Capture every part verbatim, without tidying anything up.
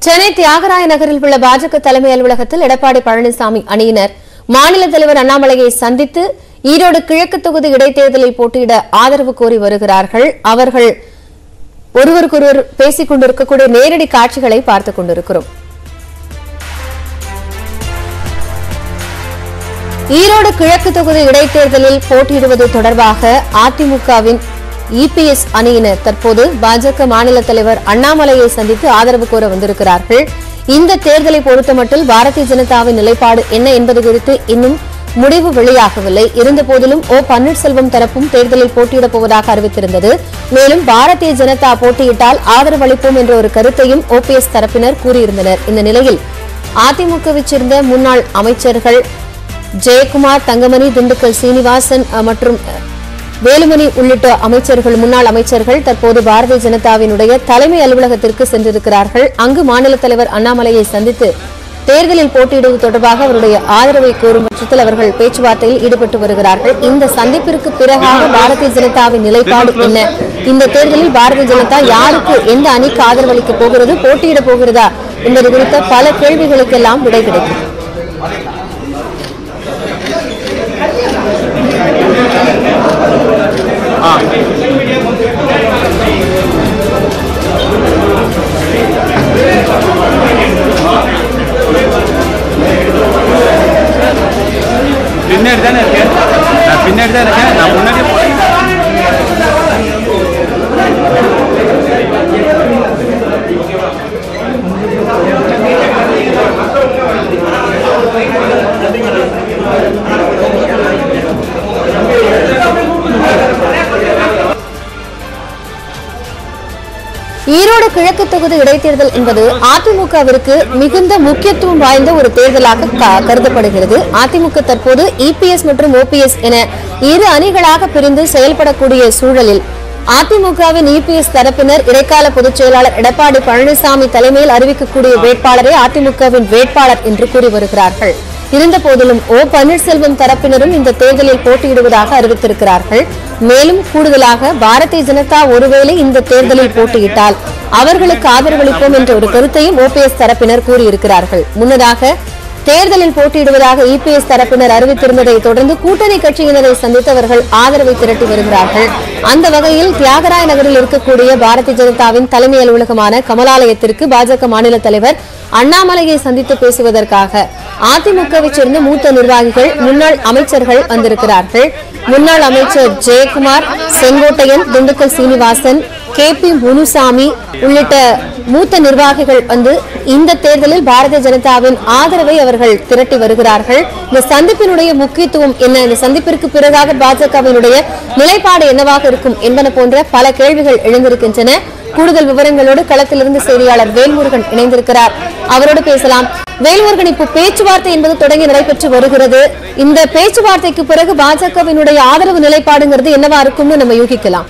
சென்னை தியாகராய நகரில் உள்ள பாஜக தலைமை அலுவலகத்தில் எடப்பாடி பழனிசாமி அணியினர் மாநில தலைவர் அண்ணாமலையை சந்தித்து ஈரோடு கிழக்கு தொகுதி இடைத்தேர்தலில் போட்டியிட ஆதரவு கோரி வருகிறார்கள். அவர்கள் ஒருவருக்கொருவர் பேசிக் கொண்டிருக்கக்கூடிய நேரடி காட்சிகளை பார்த்துக் கொண்டிருக்கிறோம். ஈரோடு கிழக்கு தொகுதி இடைத்தேர்தலில் போட்டியிடுவது தொடர்பாக அதிமுகவின் இபிஎஸ் அணியினர் தற்போது பாஜக மாநில தலைவர் அண்ணாமலையை சந்தித்து ஆதரவு கோர வந்திருக்கிறார்கள். இந்த தேர்தலை பொறுத்தமட்டில் பாரதிய ஜனதாவின் நிலைப்பாடு என்ன என்பது குறித்து இன்னும் முடிவு வெளியாகவில்லை. இருந்தபோதிலும் ஓ பன்னீர்செல்வம் தரப்பும் தேர்தலில் போட்டியிடப் போவதாக அறிவித்திருந்தது. மேலும் பாரதிய ஜனதா போட்டியிட்டால் ஆதரவு அளிப்போம் என்ற ஒரு கருத்தையும் ஓபிஎஸ் தரப்பினர் கூறியிருந்தனர். இந்த நிலையில் அதிமுகவைச் சேர்ந்த முன்னாள் அமைச்சர்கள் ஜெயக்குமார், தங்கமணி, திண்டுக்கல் சீனிவாசன் மற்றும் வேலுமணி உள்ளிட்ட அமைச்சர்கள் முன்னாள் அமைச்சர்கள் தற்போது பாரதிய ஜனதாவினுடைய தலைமை அலுவலகத்திற்கு சென்றிருக்கிறார்கள். அங்கு மாநில தலைவர் அண்ணாமலையை சந்தித்து தேர்தலில் போட்டியிடுவது தொடர்பாக அவருடைய ஆதரவை கோரும் பட்சத்தில் அவர்கள் பேச்சுவார்த்தையில் ஈடுபட்டு வருகிறார்கள். இந்த சந்திப்பிற்கு பிறகாக பாரதிய ஜனதாவின் நிலைப்பாடு என்ன, இந்த தேர்தலில் பாரதிய ஜனதா யாருக்கு எந்த அணிக்கு ஆதரவு அளிக்கப் போகிறது, போட்டியிடப் போகிறதா என்பது குறித்த பல கேள்விகளுக்கெல்லாம் விடை கிடைக்கும். பின்னாடி தானே இருக்கேன் நான் பின்னாடி தான் இருக்கேன் நான் முன்னாடியே போறேன். ஈரோடு கிழக்கு தொகுதி இடைத்தேர்தல் என்பது அதிமுகவிற்கு மிகுந்த முக்கியத்துவம் வாய்ந்த ஒரு தேர்தலாக கருதப்படுகிறது. அதிமுக தற்போது இபிஎஸ் மற்றும் ஓபிஎஸ் என இரு அணிகளாக பிரிந்து செயல்படக்கூடிய சூழலில் அதிமுகவின் இபிஎஸ் தரப்பினர் இடைக்கால பொதுச் செயலாளர் எடப்பாடி பழனிசாமி தலைமையில் அறிவிக்கக்கூடிய வேட்பாளரை அதிமுகவின் வேட்பாளர் என்று கூறி வருகிறார்கள். இருந்தபோதிலும் ஓ பன்னீர்செல்வம் தரப்பினரும் இந்த தேர்தலில் போட்டியிடுவதாக அறிவித்திருக்கிறார்கள். மேலும் கூடுதலாக பாரதிய ஜனதா ஒருவேளை இந்த தேர்தலில் போட்டியிட்டால் அவர்களுக்கு ஆதரவளிப்போம் என்ற ஒரு கருத்தையும் ஓபிஎஸ் தரப்பினர் கூறியிருக்கிறார்கள். முன்னதாக தேர்தலில் போட்டியிடுவதாக இபிஎஸ் தரப்பினர் அறிவித்திருந்ததை தொடர்ந்து கூட்டணி கட்சியினரை சந்தித்து அவர்கள் ஆதரவை திரட்டி வருகிறார்கள். அந்த வகையில் தியாகராய நகரில் இருக்கக்கூடிய பாரதிய ஜனதாவின் தலைமை அலுவலகமான கமலாலயத்திற்கு பாஜக மாநில தலைவர் அண்ணாமலையை சந்தித்து பேசுவதற்காக அதிமுகவை சேர்ந்த மூத்த நிர்வாகிகள் முன்னாள் அமைச்சர்கள் வந்திருக்கிறார்கள். முன்னாள் அமைச்சர் ஜெயக்குமார், செங்கோட்டையன், திண்டுக்கல் சீனிவாசன், கே பி முனுசாமி உள்ளிட்ட மூத்த நிர்வாகிகள் வந்து இந்த தேர்தலில் பாரதிய ஜனதாவின் ஆதரவை அவர்கள் திரட்டி வருகிறார்கள். இந்த சந்திப்பினுடைய முக்கியத்துவம் என்ன, இந்த சந்திப்பிற்கு பிறகாக பாஜகவினுடைய நிலைப்பாடு என்னவாக இருக்கும் என்பன போன்ற பல கேள்விகள் எழுந்திருக்கின்றன. கூடுதல் விவரங்களோடு களத்திலிருந்து செய்தியாளர் வேல்முருகன் இணைந்திருக்கிறார். அவரோடு பேசலாம். வேல்முருகன், இப்போ பேச்சுவார்த்தை என்பது தொடங்கி நடைபெற்று வருகிறது. இந்த பேச்சுவார்த்தைக்கு பிறகு பாஜகவினுடைய ஆதரவு நிலைப்பாடுங்கிறது என்னவா இருக்கும்னு நம்ம யூகிக்கலாம்?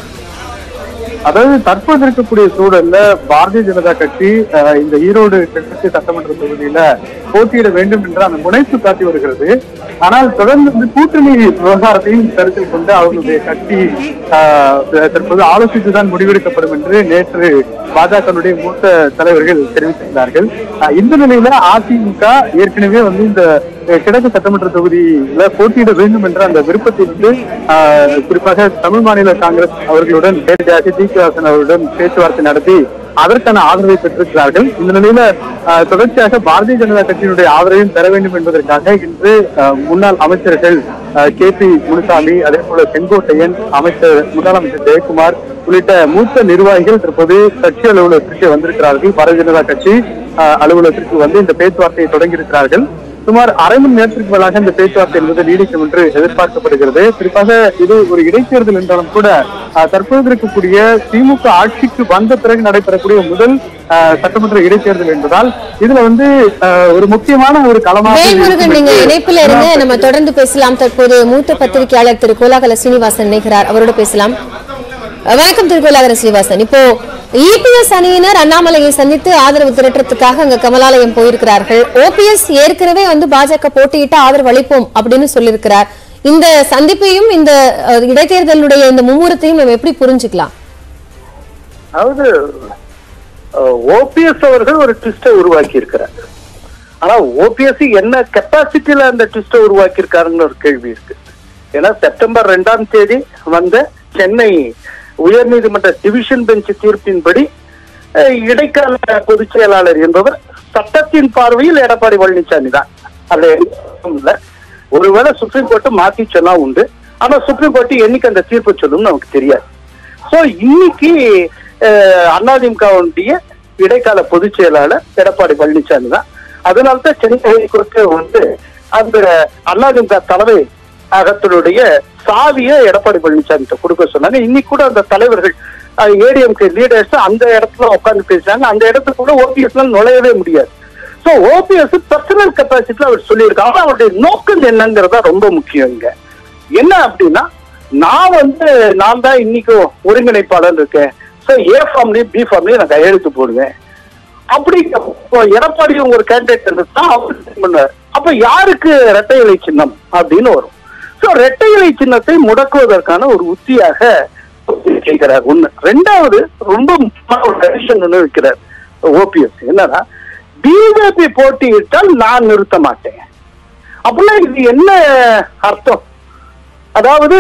அதாவது தற்போது இருக்கக்கூடிய சூழல்ல பாரதிய ஜனதா கட்சி இந்த ஈரோடு கிழக்கு சட்டமன்ற தொகுதியில போட்டியிட வேண்டும் என்ற அந்த முனைப்பு காட்டி வருகிறது. ஆனால் தொடர்ந்து வந்து கூட்டணி விவகாரத்தையும் கருத்தில் கொண்டு அவர்களுடைய கட்சி தற்போது ஆலோசித்துதான் முடிவெடுக்கப்படும் என்று நேற்று பாஜகவுடைய மூத்த தலைவர்கள் தெரிவித்திருந்தார்கள். இந்த நிலையில அதிமுக ஏற்கனவே வந்து இந்த கிழக்கு சட்டமன்ற தொகுதியில போட்டியிட வேண்டும் என்ற அந்த விருப்பத்திற்கு குறிப்பாக தமிழ் மாநில காங்கிரஸ் அவர்களுடன் நேரடியாக டி கே வாசன் அவர்களுடன் பேச்சுவார்த்தை நடத்தி அதற்கான ஆதரவை பெற்றிருக்கிறார்கள். இந்த நிலையில தொடர்ச்சியாக பாரதிய ஜனதா கட்சியினுடைய ஆதரவையும் பெற வேண்டும் என்பதற்காக இன்று முன்னாள் அமைச்சர்கள் கே பி முனுசாமி, அதே போல செங்கோட்டையன், அமைச்சர் முன்னாள் அமைச்சர் ஜெயக்குமார் உள்ளிட்ட மூத்த நிர்வாகிகள் தற்போது கட்சி அலுவலகத்திற்கு வந்திருக்கிறார்கள். பாரதிய ஜனதா கட்சி அலுவலகத்திற்கு வந்து இந்த பேச்சுவார்த்தையை தொடங்கியிருக்கிறார்கள். சுமார் அரை மணி நேரத்திற்கு மேலாக இந்த பேச்சுவார்த்தை என்பது நீடிக்கும் என்று எதிர்பார்க்கப்படுகிறது. குறிப்பாக இது ஒரு இடைத்தேர்தல் என்றாலும் கூட தற்போது இருக்கக்கூடிய திமுக ஆட்சிக்கு வந்த பிறகு நடைபெறக்கூடிய முதல் சட்டமன்ற இடைத்தேர்தல் என்பதால் இதுல வந்து ஒரு முக்கியமான ஒரு களமாக நீங்க இணைப்பில் இருந்து நம்ம தொடர்ந்து பேசலாம். தற்போது மூத்த பத்திரிகையாளர் திரு கோலாகல சீனிவாசன் இணைகிறார். அவரோட பேசலாம். வணக்கம் திரு கோலாகல சீனிவாசன். இப்போ இபிஎஸ் அணியினர் அண்ணாமலையை சந்தித்து ஆதரவு திரட்டுறதுக்காக அங்க கமலாலயம் போயிருக்கிறார்கள். ஓபிஎஸ் ஏற்கனவே வந்து பாஜக போட்டியிட்டு ஆதரவு அளிப்போம் அப்படின்னு சொல்லியிருக்கிறார். இந்த சந்திப்பையும் இந்த இடைத்தேர்தலுடைய இந்த மும்முரத்தையும் நம்ம எப்படி புரிஞ்சுக்கலாம்? அதாவது ஓபிஎஸ் அவர்கள் ஒரு ட்விஸ்டை உருவாக்கி இருக்கிறார். ஆனா ஓபிஎஸ் என்ன கெப்பாசிட்டியில அந்த ட்விஸ்டை உருவாக்கி இருக்காருன்னு ஒரு கேள்வி இருக்கு. ஏன்னா செப்டம்பர் ரெண்டாம் தேதி வந்த சென்னை உயர்நீதிமன்ற டிவிஷன் பெஞ்ச் தீர்ப்பின்படி இடைக்கால பொதுச் செயலாளர் என்பவர் சட்டத்தின் பார்வையில் எடப்பாடி பழனிசாமி தான். அது இல்ல, ஒருவேளை சுப்ரீம் கோர்ட் மாத்தி சொன்னா உண்டு. ஆனா சுப்ரீம் கோர்ட் என்னைக்கு அந்த தீர்ப்பு சொல்லும் நமக்கு தெரியாது. சோ இன்னைக்கு அதிமுகவுடைய இடைக்கால பொதுச் செயலாளர் எடப்பாடி பழனிசாமி தான். அதனால்தான் சென்னை ஹைகோர்ட்டு வந்து அந்த அதிமுக தலைமை அகத்தினுடைய சாவியை எடப்பாடி பழனிசாமி கொடுக்க சொன்னாங்க. இன்னைக்கு கூட அந்த தலைவர்கள் ஏடிஎம்கே லீடர்ஸ் அந்த இடத்துல உட்கார்ந்து பேசுறாங்க. அந்த இடத்துக்கு கூட ஓபிஎஸ் நுழையவே முடியாது. சோ ஓபிஎஸ் பர்சனல் கெப்பாசிட்டில அவர் சொல்லியிருக்காங்க. அவருடைய நோக்கம் என்னங்கிறதா ரொம்ப முக்கியம். இங்க என்ன அப்படின்னா, நான் வந்து நான் தான் இன்னைக்கு ஒருங்கிணைப்பாளர் இருக்கேன். சோ ஏ ஃபார்ம்லயும் பி ஃபார்ம்லயும் நான் கையெழுத்து போடுவேன். அப்படி எடப்பாடி ஒரு கேண்டிடேட் இருந்தா அவர் பண்ணுவார். அப்ப யாருக்கு இரட்டை இலை சின்னம் அப்படின்னு வரும். சோ இரட்டை இலை சின்னத்தை முடக்குவதற்கான ஒரு உத்தியாக கேட்கிறார். ஒண்ணு. ரெண்டாவது ரொம்ப முக்கியமான ஒரு கண்டிஷன் ஒண்ணு வைக்கிறார் ஓபிஎஸ். என்னன்னா, பிஜேபி போட்டியிட்டால் நான் நிறுத்த மாட்டேன். அப்படின்னா இது என்ன அர்த்தம்? அதாவது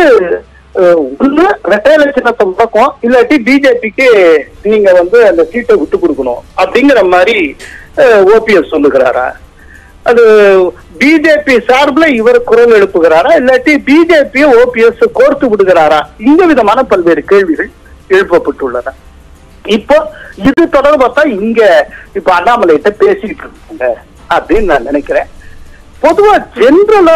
ஒண்ணு இரட்டை இலை சின்னத்தை முடக்கும், இல்லாட்டி பிஜேபிக்கு நீங்க வந்து அந்த சீட்டை விட்டு கொடுக்கணும் அப்படிங்கிற மாதிரி ஓபிஎஸ் சொல்லுகிறாரா? அது பிஜேபி சார்பில் இவர் குரல் எழுப்புகிறாரா, இல்லாட்டி பிஜேபியை ஓபிஎஸ் கோர்த்து விடுகிறாரா? இந்த விதமான பல்வேறு கேள்விகள் எழுப்பப்பட்டுள்ளன. இப்போ இது தொடர்பாக இங்க இப்ப அண்ணாமலைகிட்ட பேசிட்டு இருக்காங்க அப்படின்னு நான் நினைக்கிறேன். பொதுவா ஜென்ரலா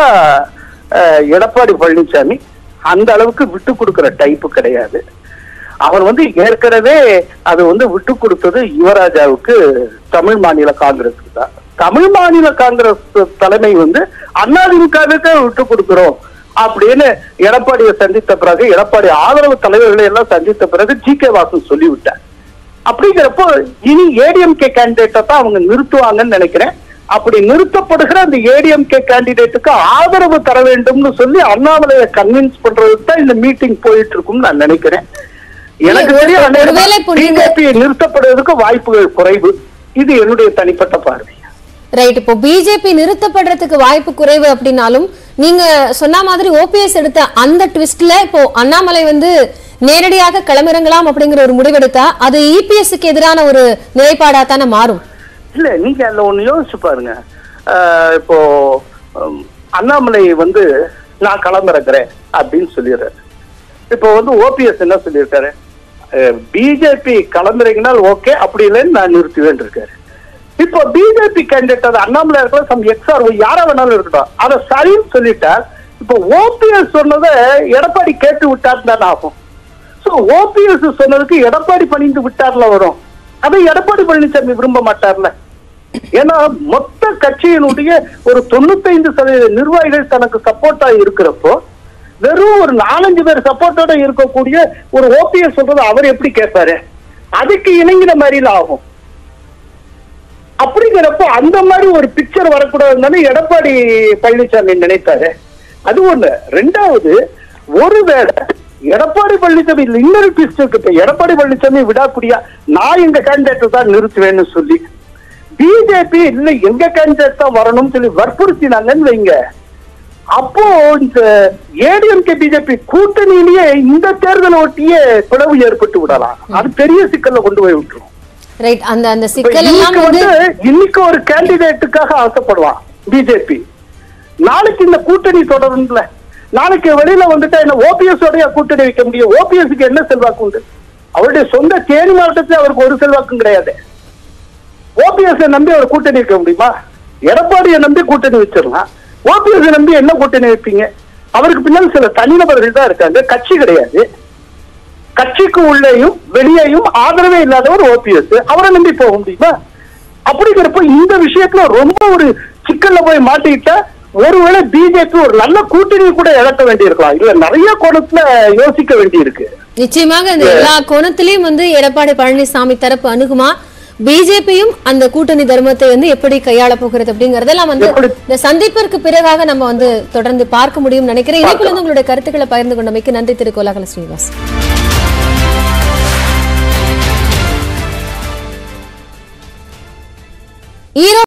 எடப்பாடி பழனிசாமி அந்த அளவுக்கு விட்டு கொடுக்கிற டைப்பு கிடையாது. அவர் வந்து ஏற்கனவே அது வந்து விட்டு கொடுத்தது யுவராஜாவுக்கு தமிழ் மாநில காங்கிரஸுக்கு தான். தமிழ் மாநில காங்கிரஸ் தலைமை வந்து அதிமுகவுக்கு விட்டு கொடுக்கிறோம் அப்படின்னு எடப்பாடியை சந்தித்த பிறகு, எடப்பாடி ஆதரவு தலைவர்களை எல்லாம் சந்தித்த பிறகு ஜி கே வாசன் சொல்லிவிட்டார். அப்படிங்கிறப்போ இனி ஏடிஎம்கே கேண்டிடேட்டை தான் அவங்க நிறுத்துவாங்கன்னு நினைக்கிறேன். அப்படி நிறுத்தப்படுகிற அந்த ஏடிஎம்கே கேண்டிடேட்டுக்கு ஆதரவு தர வேண்டும்னு சொல்லி அண்ணாமலையை கன்வின்ஸ் பண்றதுக்கு தான் இந்த மீட்டிங் போயிட்டு இருக்கும்னு நான் நினைக்கிறேன். எனக்கு தெரியும் பிஜேபி நிறுத்தப்படுவதற்கு வாய்ப்புகள் குறைவு. இது என்னுடைய தனிப்பட்ட பார்வை. ரைட். இப்போ பிஜேபி நிறுத்தப்படுறதுக்கு வாய்ப்பு குறைவு அப்படின்னாலும் நீங்க சொன்ன மாதிரி ஓபிஎஸ் எடுத்த அந்த ட்விஸ்ட்ல இப்போ அண்ணாமலை வந்து நேரடியாக களமிறங்கலாம் அப்படிங்கிற ஒரு முடிவெடுத்தா அது இபிஎஸ்க்கு எதிரான ஒரு நிலைப்பாடா தானே மாறும். இல்ல, நீங்க அதுல ஒண்ணு யோசிச்சு பாருங்க. இப்போ அண்ணாமலை வந்து நான் களமிறக்கிறேன் அப்படின்னு சொல்லிடுறாரு. இப்போ வந்து ஓபிஎஸ் என்ன சொல்லியிருக்காரு, பிஜேபி களமிறங்கினால் ஓகே, அப்படி இல்லைன்னு நான் நிறுத்துவேன் இருக்காரு. இப்போ பிஜேபி கேண்டிடேட் அது அண்ணாமலை இருக்கலாம், சம் எக்ஸ்ஆர் யாரா வேணாலும் இருக்கட்டும், அதை சரின்னு சொல்லிட்டார். இப்போ ஓபிஎஸ் சொன்னதை எடப்பாடி கேட்டு விட்டார் தானே ஆகும். சோ ஓபிஎஸ் சொன்னதுக்கு எடப்பாடி பணிந்து விட்டார்ல வரும். அதை எடப்பாடி பழனிசாமி விரும்ப மாட்டார்ல. ஏன்னா மொத்த கட்சியினுடைய ஒரு தொண்ணூத்தி ஐந்து சதவீத நிர்வாகிகள் தனக்கு சப்போர்ட்டா இருக்கிறப்போ வெறும் ஒரு நாலஞ்சு பேர் சப்போர்ட்டோட இருக்கக்கூடிய ஒரு ஓபிஎஸ் சொல்றது அவர் எப்படி கேட்பாரு? அதுக்கு இணங்கின மாதிரில ஆகும். அப்படிங்கிறப்போ அந்த மாதிரி ஒரு பிக்சர் வரக்கூடாதுன்னு எடப்பாடி பழனிசாமி நினைத்தாரு. அது ஒண்ணு. ரெண்டாவது, ஒருவேளை எடப்பாடி பழனிசாமி இன்னொரு ட்விஸ்ட் இருக்கு. எடப்பாடி பழனிசாமி விடாக்குடியா நான் எங்க கேண்டிடேட் தான் நிறுத்துவேன்னு சொல்லி பிஜேபி இல்ல எங்க கேண்டிடேட் தான் வரணும்னு சொல்லி வற்புறுத்தினாங்கன்னு வைங்க. அப்போ இந்த ஏடிஎம்கே பிஜேபி கூட்டணியிலேயே இந்த தேர்தல் ஒட்டியே பிளவு ஏற்பட்டு விடலாம். அது பெரிய சிக்கல்ல கொண்டு போய் விட்டுரும். ரைட். அந்த அந்த சிக்கல் எல்லாம் வந்து இன்னைக்கு ஒரு கேண்டிடேட்டுக்காக ஆசைப்படலாம் பிஜேபி, நாளைக்கு இந்த கூட்டணி தொடரும்ல. நாளைக்கு வெளியில வந்துட்டா என்ன ஓபிஎஸ் உடைய கூட்டணி வைக்க முடியும்? ஓபிஎஸ்க்கு என்ன செல்வாக்கு உண்டு? அவருடைய சொந்த தேனி மாவட்டத்தில் அவருக்கு ஒரு செல்வாக்கும் கிடையாது. ஓபிஎஸ் நம்பி அவர் கூட்டணி வைக்க முடியுமா? எடப்பாடியை நம்பி கூட்டணி வச்சிடலாம். ஓபிஎஸ் நம்பி என்ன கூட்டணி வைப்பீங்க? அவருக்கு பின்னால் சில தனிநபர்கள் தான் இருக்காங்க, கட்சி கிடையாது. கட்சிக்கு உள்ளேயும் வெளியேயும் ஆதரவே இல்லாதவர் ஓபிஎஸ். அவரை நம்பி போக முடியுமா? அப்படிங்கிறப்ப இந்த விஷயத்துல ரொம்ப ஒரு சிக்கல்ல போய் மாட்டிக்கிட்டா ஒருவேளை பிஜேபி ஒரு நல்ல கூட்டணி கூட இழக்க வேண்டி இருக்கலாம். இல்ல நிறைய கோணத்துல யோசிக்க வேண்டி இருக்கு. நிச்சயமாக இந்த எல்லா கோணத்திலையும் வந்து எடப்பாடி பழனிசாமி தரப்பு அணுகுமா, பிஜேபியும் அந்த கூட்டணி தர்மத்தை வந்து எப்படி கையாள போகிறது அப்படிங்கறதெல்லாம் வந்து இந்த சந்திப்பிற்கு பிறகாக நம்ம வந்து தொடர்ந்து பார்க்க முடியும் நினைக்கிறேன். இணைப்பில் வந்து உங்களுடைய கருத்துக்களை பகிர்ந்து கொண்டமைக்கு நன்றி திரு கோலாகல ஸ்ரீனிவாஸ். ஈரோடு